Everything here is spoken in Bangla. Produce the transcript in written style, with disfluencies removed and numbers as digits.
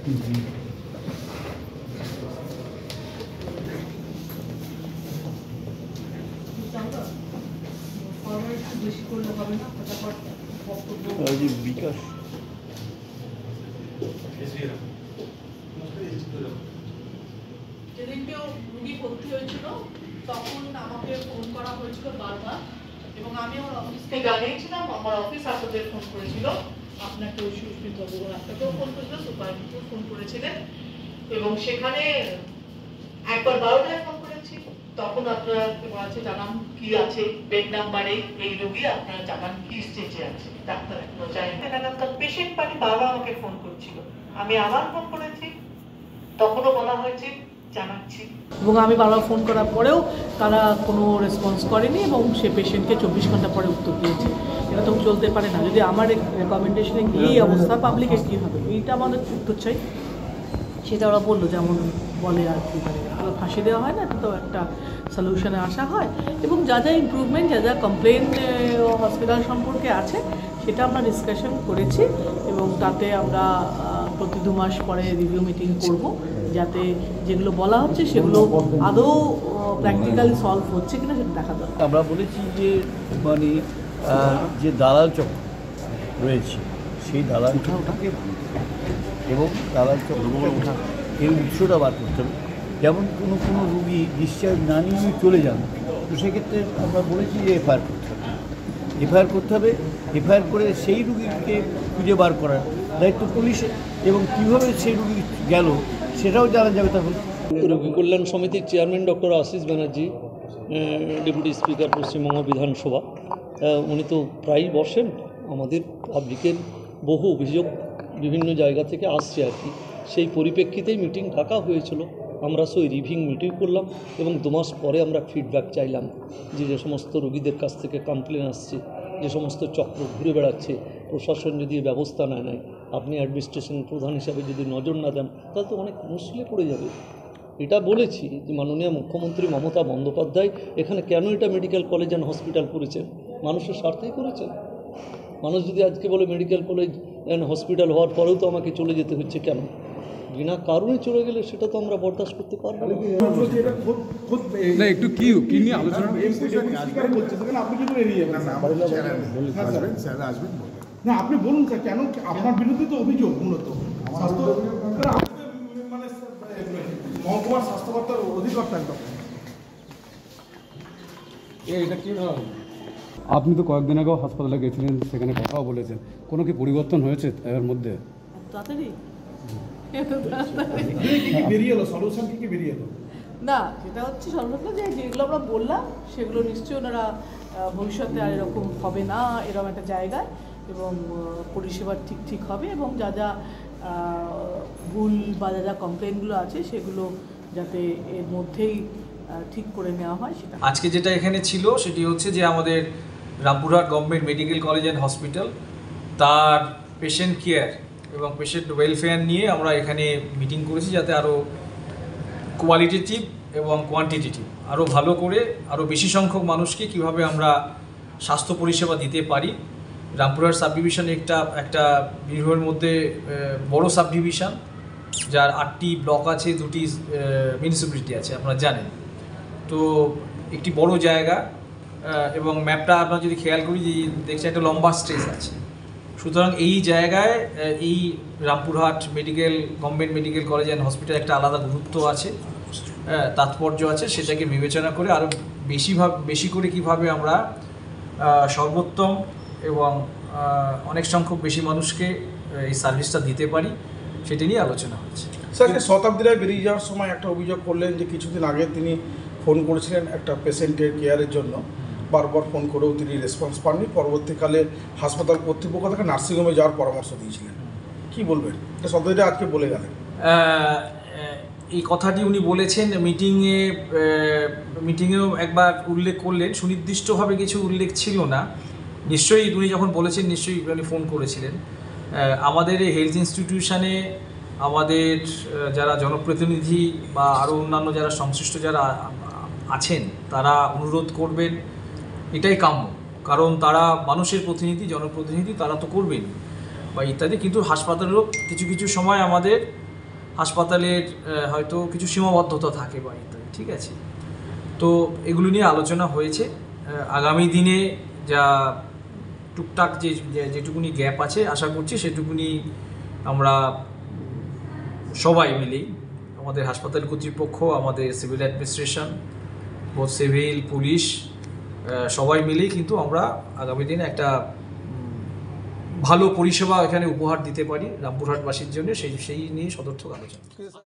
বিকাশ যেদিন কেউ রুগী ভর্তি হয়েছিল তখন আমাকে ফোন করা হয়েছিল বারবার, এবং আমি আমার অফিসকে জানিয়েছিলাম, আমার অফিস আপনাদের ফোন করেছিল, আপনাকে সুস্মিত বাবু আপনাকেও ফোন করেছিল, সুপারভাইজারকেও ফোন করেছিলেন, এবং সেখানে একবার 12টায় ফোন করেছি, তখন আপনারা আছে জানান কি আছে বেড নাম্বারে এই রোগী, আপনারা জানান কি স্টেজে আছে, ডাক্তার এখনো যায়নি। তার পেশেন্ট পার্টি বারবার আমাকে ফোন করছিল, আমি আবার ফোন করেছি, তখনও বলা হয়েছে জানাচ্ছি, এবং আমি বারবার ফোন করার পরেও তারা কোনো রেসপন্স করেনি, এবং সে পেশেন্টকে 24 ঘন্টা পরে উত্তর দিয়েছে। এটা তো চলতে পারে না, যদি আমার রেকমেন্ডেশনে এই অবস্থা পাবলিকের কী হবে, এইটা আমাদের উত্তর চাই। সেটা ওরা বললো যেমন বলে আর কি, মানে ফাঁসি দেওয়া হয় না, তো একটা সলিউশনে আসা হয়, এবং যা যা ইমপ্রুভমেন্ট, যা যা কমপ্লেন হসপিটাল সম্পর্কে আছে সেটা আমরা ডিসকাশন করেছি, এবং তাতে আমরা প্রতি 2 মাস পরে রিভিউ মিটিং করব, যাতে যেগুলো বলা হচ্ছে সেগুলো আদৌ প্র্যাকটিক্যালি সলভ হচ্ছে কিনা সেটা দেখা দরকার। আমরা বলেছি যে মানে যে দালাল চক্র রয়েছে সেই দালাল চক্রটাকে এবং দালাল চক্র এর উৎসটা বার করতে হবে। যেমন কোনো রুগী ডিসচার্জ না নিয়ে চলে যান, তো সেক্ষেত্রে আমরা বলেছি যে এফআইআর করতে হবে, এফআইআর করতে হবে। এফআইআর করে সেই রুগীকে খুঁজে বার করার দায়িত্ব পুলিশের, এবং কীভাবে সেই রুগী গেল সেটাও জানা যাবে তখন। রোগী কল্যাণ সমিতির chairman doctor Ashis Banerjee, deputy speaker Paschimbanga Bidhan Sabha, উনি তো প্রায়ই বসেন। আমাদের পাবলিকের বহু অভিযোগ বিভিন্ন জায়গা থেকে আসছে আর কি, সেই পরিপ্রেক্ষিতেই মিটিং ডাকা হয়েছিল। আমরা সেই রিভিউ মিটিং করলাম, এবং 2 মাস পরে আমরা ফিডব্যাক চাইলাম যে সমস্ত রোগীদের কাছ থেকে কমপ্লেন আসছে, যে সমস্ত চক্র ঘুরে বেড়াচ্ছে, প্রশাসন যদি ব্যবস্থা না নেয়, আপনি অ্যাডমিনিস্ট্রেশন প্রধান হিসাবে যদি নজর না দেন, তাহলে তো অনেক মুশকিলে পড়ে যাবে। এটা বলেছি যে মাননীয় মুখ্যমন্ত্রী মমতা বন্দ্যোপাধ্যায় এখানে কেন এটা মেডিকেল কলেজ অ্যান্ড হসপিটাল করেছেন, মানুষের স্বার্থেই করেছেন। মানুষ যদি আজকে বলে মেডিকেল কলেজ অ্যান্ড হসপিটাল হওয়ার পরেও তো আমাকে চলে যেতে হচ্ছে, কেন বিনা কারণে চলে গেলে সেটা তো আমরা বরদাস্ত করতে পারবো না। একটু কি নিয়ে আলোচনা না, আপনি বলুন স্যার, কেন আপনার বিরুদ্ধে তো অভিযোগ মূলত মানে মহকুমার স্বাস্থ্য কর্তার অধিকর্তা একদম। আপনি তো কয়েকদিন আগেও হাসপাতালে গেছিলেন, সেখানে কথাও বলেছেন, কোনো কি পরিবর্তন হয়েছে এর মধ্যে? তাড়াতাড়ি বেরিয়ে এলো সলিউশন, কি বেরিয়ে এলো না, যেটা হচ্ছে সর্বত্র যে যেগুলো আমরা বললাম সেগুলো নিশ্চয়ই ওনারা ভবিষ্যতে আর এরকম হবে না, এরকম একটা জায়গায়, এবং পরিষেবা ঠিক হবে, এবং যা যা ভুল বা যা যা কমপ্লেনগুলো আছে সেগুলো যাতে এর মধ্যেই ঠিক করে নেওয়া হয় সেটা। আজকে যেটা এখানে ছিল সেটি হচ্ছে যে আমাদের Rampurhat government medical college and hospital তার পেশেন্ট কেয়ার এবং পেশেন্ট ওয়েলফেয়ার নিয়ে আমরা এখানে মিটিং করেছি, যাতে আরও কোয়ালিটেটিভ এবং কোয়ান্টিটেটিভ আরও ভালো করে আরও বেশি সংখ্যক মানুষকে কিভাবে আমরা স্বাস্থ্য পরিষেবা দিতে পারি। রামপুরহাট সাব ডিভিশন একটা বীরভূমের মধ্যে বড় সাব ডিভিশন, যার 8টি ব্লক আছে, 2টি মিউনিসিপ্যালিটি আছে, আপনারা জানেন। তো একটি বড় জায়গা, এবং ম্যাপটা আপনারা যদি খেয়াল করি যে দেখছি একটা লম্বা স্ট্রেচ আছে। সুতরাং এই জায়গায় এই Rampurhat government medical college and hospital একটা আলাদা গুরুত্ব আছে, তাৎপর্য আছে, সেটাকে বিবেচনা করে আরও বেশি করে কিভাবে আমরা সর্বোত্তম এবং অনেক সংখ্যক বেশি মানুষকে এই সার্ভিসটা দিতে পারি, সেটা নিয়ে আলোচনা হচ্ছে। স্যার, শতাব্দীরায় বেরিয়ে যাওয়ার সময় একটা অভিযোগ করলেন যে কিছুদিন আগে তিনি ফোন করেছিলেন একটা পেশেন্টের কেয়ারের জন্য, বারবার ফোন করেও তিনি রেসপন্স পাননি, পরবর্তীকালে হাসপাতাল কর্তৃপক্ষ থেকে নার্সিংহোমে যাওয়ার পরামর্শ দিয়েছিলেন। কি বলবেন? এটা শতাব্দীরা আজকে বলে গেলেন। এই কথাটি উনি বলেছেন মিটিংয়েও একবার উল্লেখ করলেন, সুনির্দিষ্টভাবে কিছু উল্লেখ ছিল না। নিশ্চয়ই উনি যখন বলেছেন নিশ্চয়ই উনি ফোন করেছিলেন। আমাদের এই হেলথ ইনস্টিটিউশনে আমাদের যারা জনপ্রতিনিধি বা আরও অন্যান্য যারা সংশ্লিষ্ট যারা আছেন তারা অনুরোধ করবেন, এটাই কাম্য, কারণ তারা মানুষের প্রতিনিধি, জনপ্রতিনিধি, তারা তো করবেন বা ইত্যাদি। কিন্তু হাসপাতালেরও কিছু সময় আমাদের হাসপাতালের হয়তো কিছু সীমাবদ্ধতা থাকে বা ইত্যাদি, ঠিক আছে। তো এগুলো নিয়ে আলোচনা হয়েছে। আগামী দিনে যা টুকটাক যেটুকুনি গ্যাপ আছে আশা করছি সেটুকুনি আমরা সবাই মিলেই, আমাদের হাসপাতাল কর্তৃপক্ষ, আমাদের civil administration, both civil police, সবাই মিলেই কিন্তু আমরা আগামী দিনে একটা ভালো পরিষেবা এখানে উপহার দিতে পারি রামপুরহাটবাসীর জন্য, সেই নিয়ে সদর্থক আলোচনা।